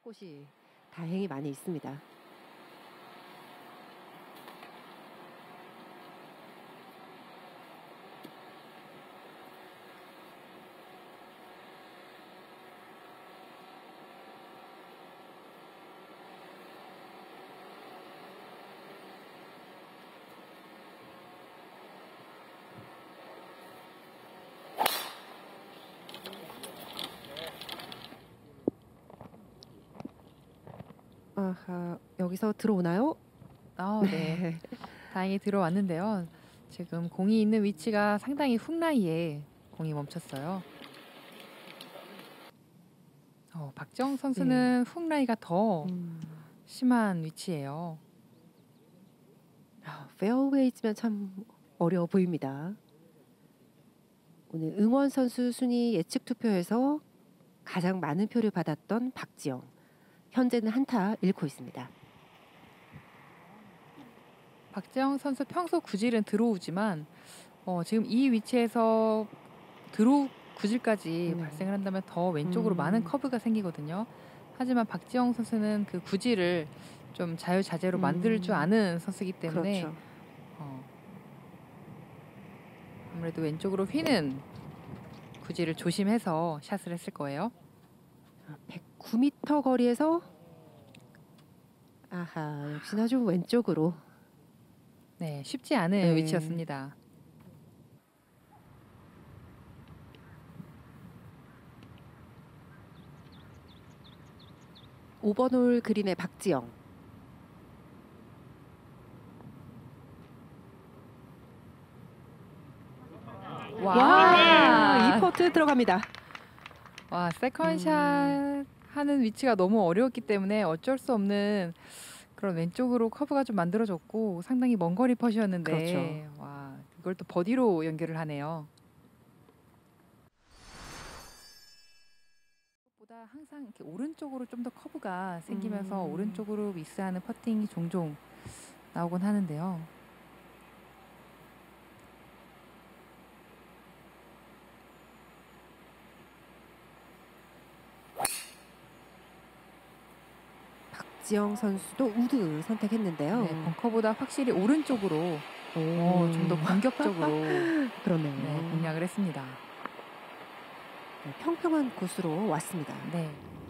곳이 다행히 많이 있습니다. 아하, 여기서 들어오나요? 네. 다행히 들어왔는데요. 지금 공이 있는 위치가 상당히 훅라이에 공이 멈췄어요. 박지영 선수는 훅라이가 더 심한 위치예요. 페어웨이지만 참 어려워 보입니다. 오늘 응원 선수 순위 예측 투표에서 가장 많은 표를 받았던 박지영. 현재는 한타 잃고 있습니다. 박지영 선수 평소 구질은 드로우지만 지금 이 위치에서 드로우 구질까지 발생을 한다면 더 왼쪽으로 많은 커브가 생기거든요. 하지만 박지영 선수는 그 구질을 좀 자유자재로 만들 줄 아는 선수이기 때문에 그렇죠. 아무래도 왼쪽으로 휘는 구질을 조심해서 샷을 했을 거예요. 109m 거리에서 아하, 역시나 좀 왼쪽으로. 네, 쉽지 않은 위치였습니다. 오버놀 그린의 박지영. 와, 이 퍼트 들어갑니다. 와, 세컨샷 하는 위치가 너무 어려웠기 때문에 어쩔 수 없는 그런 왼쪽으로 커브가 좀 만들어졌고 상당히 먼 거리 퍼시였는데 그렇죠. 와, 이걸 또 버디로 연결을 하네요. 보다 항상 이렇게 오른쪽으로 좀 더 커브가 생기면서 오른쪽으로 미스하는 퍼팅이 종종 나오곤 하는데요. 박지영 선수도 우드 선택했는데요. 네, 벙커보다 확실히 오른쪽으로 좀 더 공격적으로 그러네요. 네, 공략을 했습니다. 네, 평평한 곳으로 왔습니다. 네.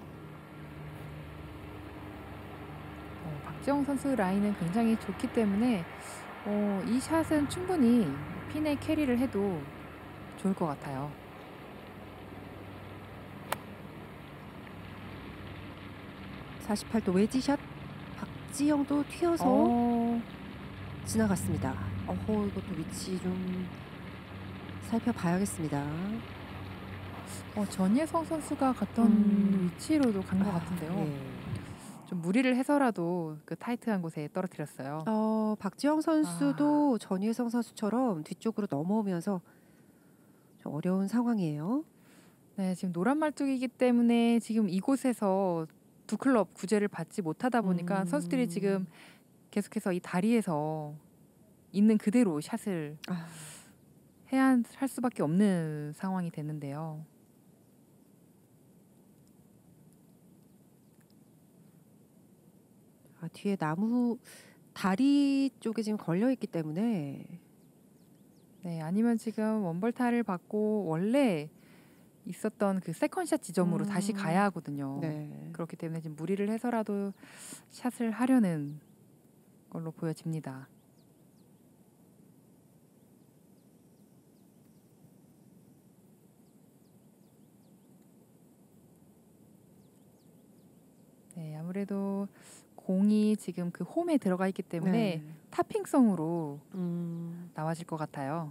박지영 선수 라인은 굉장히 좋기 때문에 이 샷은 충분히 핀에 캐리를 해도 좋을 것 같아요. (48도) 웨지샷. 박지영도 튀어서 지나갔습니다. 이것도 위치 좀 살펴봐야겠습니다. 전예성 선수가 갔던 위치로도 간 것 같은데요. 네. 좀 무리를 해서라도 그 타이트한 곳에 떨어뜨렸어요. 박지영 선수도 전예성 선수처럼 뒤쪽으로 넘어오면서 좀 어려운 상황이에요. 네, 지금 노란 말뚝이기 때문에 지금 이곳에서 두 클럽 구제를 받지 못하다 보니까 선수들이 지금 계속해서 이 다리에서 있는 그대로 샷을 해야 할 수밖에 없는 상황이 됐는데요. 뒤에 나무 다리 쪽에 지금 걸려 있기 때문에 네, 아니면 지금 원벌타를 받고 원래 있었던 그 세컨샷 지점으로 다시 가야 하거든요. 네. 그렇기 때문에 지금 무리를 해서라도 샷을 하려는 걸로 보여집니다. 네, 아무래도 공이 지금 그 홈에 들어가 있기 때문에 타핑성으로 나와질 것 같아요.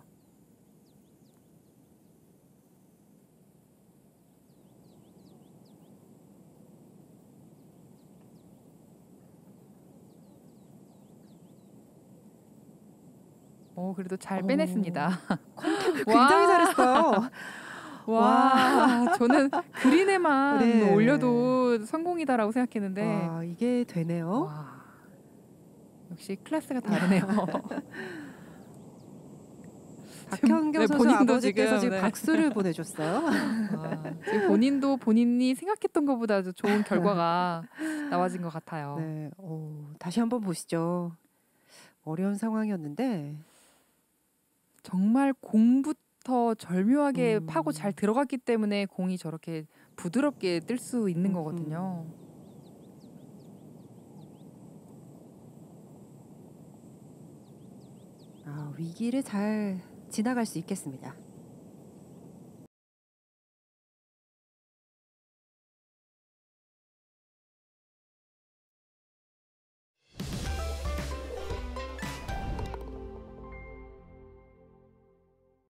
그래도 잘 빼냈습니다. 컨택을 굉장히 잘했어요. 와, 저는 그린에만 올려도 성공이다라고 생각했는데 이게 되네요. 와, 역시 클래스가 다르네요. 박현경 네, 선수 본인도 아버지께서 지금 네. 박수를 보내줬어요. 지금 본인도 본인이 생각했던 것보다 좋은 결과가 나와진 것 같아요. 네, 다시 한번 보시죠. 어려운 상황이었는데 정말 공부터 절묘하게 파고 음. 잘 들어갔기 때문에 공이 저렇게 부드럽게 뜰 수 있는 거거든요. 위기를 잘 지나갈 수 있겠습니다.